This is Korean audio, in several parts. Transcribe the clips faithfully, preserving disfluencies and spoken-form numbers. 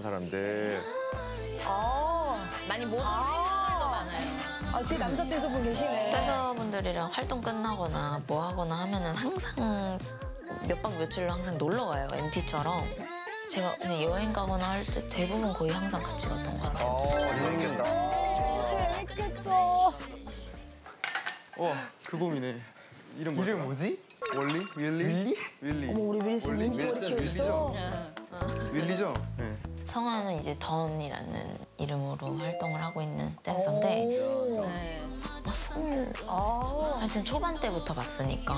사람들. 아, 많이 모든 친구들도 많아요. 아, 뒤에 남자 댄서분 계시네. 댄서분들이랑 활동 끝나거나 뭐 하거나 하면은 항상 몇 박 며칠로 항상 놀러 와요. 엠티처럼. 제가 그냥 여행 가거나 할 때 대부분 거의 항상 같이 갔던 것 같아요. 어, 재밌겠다. 재밌겠다. 와, 그 곰이네. 이름 뭐야? 이름 뭐지? 월리? 윌리? 윌리? 윌리. 어머, 우리 윌슨 월리? 민지 머리 키웠어. 윌리죠? 네. 성화는 이제 던이라는 이름으로 활동을 하고 있는 댄서인데 네. 아, 스물 아, 하여튼 초반 때부터 봤으니까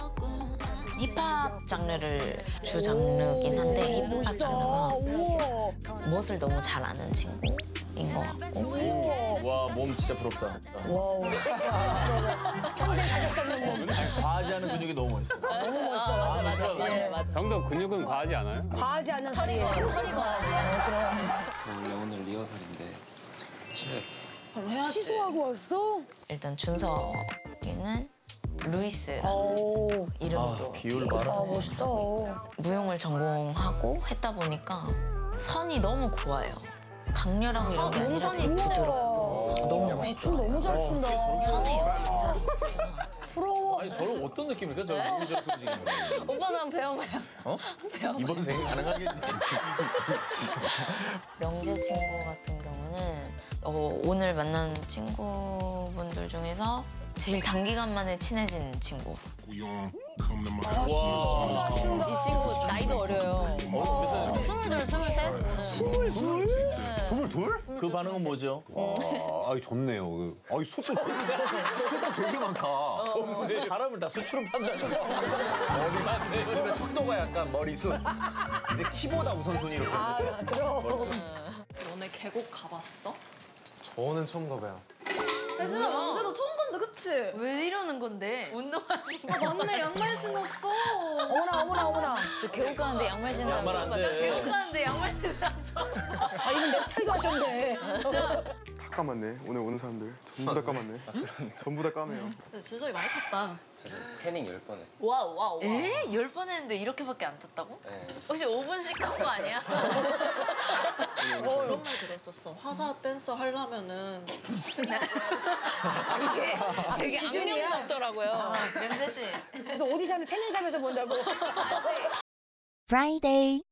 힙합 장르를 주 장르긴 한데 힙합 멋있다. 장르가 우와. 멋을 너무 잘 아는 친구인 것 같고 와, 몸 진짜 부럽다. 와우. 평생 가질 수 없는 몸. 과하지 않은 근육이 너무 멋있어. 너무 멋있어. 맞아, 맞아. 네, 맞아. 형도 근육은 과하지 않아요? 과하지 않은 살이. 털이 과하지. 저 원래 오늘 리허설인데 취했어요. 취소하고 왔어? 일단 준석이는 루이스라는 오, 이름으로 비율 봐라. 아, 멋있다. 무용을 전공하고 했다 보니까 선이 너무 고와요. 강렬하고 이런 게 아니라 되게 부드럽고 너무 춤 멋있더라고요. 너무 잘 춘다. 선해요, 되게 사람 자체가. 부러워. 아니, 저는 어떤 느낌일까? 저 몸이 저렇게 움직이는 거. 오빠도 한번 배워봐요. 어? 이번 생에 가능하겠네. 명재 친구 같은 경우는 어, 오늘 만난 친구분들 중에서 제일 단기간 만에 친해진 친구. 아, 진짜 춘다. 이 친구 나이도 어려요. 어, 스물둘, 스물셋? 스물둘? 스물둘? 그 반응은 뭐죠? 와, 아이 좋네요. 그, 아이 수도 수도 되게 많다. 사람을 다 수치로 판단해. 어디 맞네. 요즘에 척도가 약간 머리숱. 이제 키보다 우선순위로 아, 그럼. 너네 계곡 가봤어? 저는 처음 가봐요. 혜진아 명재도 처음 간다 그치? 왜 이러는 건데? 운동하시고. 아 맞네 양말 신었어. 어머나, 어머나, 어머나. 저 개국 가는데 양말 신는 양말 안 돼. 개국 가는데 양말 신는 남자 아, 이분 넥타이도 하셨네. 다 까맣네. 오늘 오는 사람들. 전부 다 까맣네. 전부 다 까매요. 근데 준석이 많이 탔다. 저는 태닝 열 번 했어요. 와우, 와우. 에? 열 번 했는데 이렇게밖에 안 탔다고? 네. 혹시 오 분씩 한 거 아니야? 어, 그런 말 들었었어. 화사 댄서 하려면은 이게 되게 기준이야? 악명 높더라고요. 명재 씨. 그래서 오디션을 태닝샵에서 본다고. 안 돼. Friday.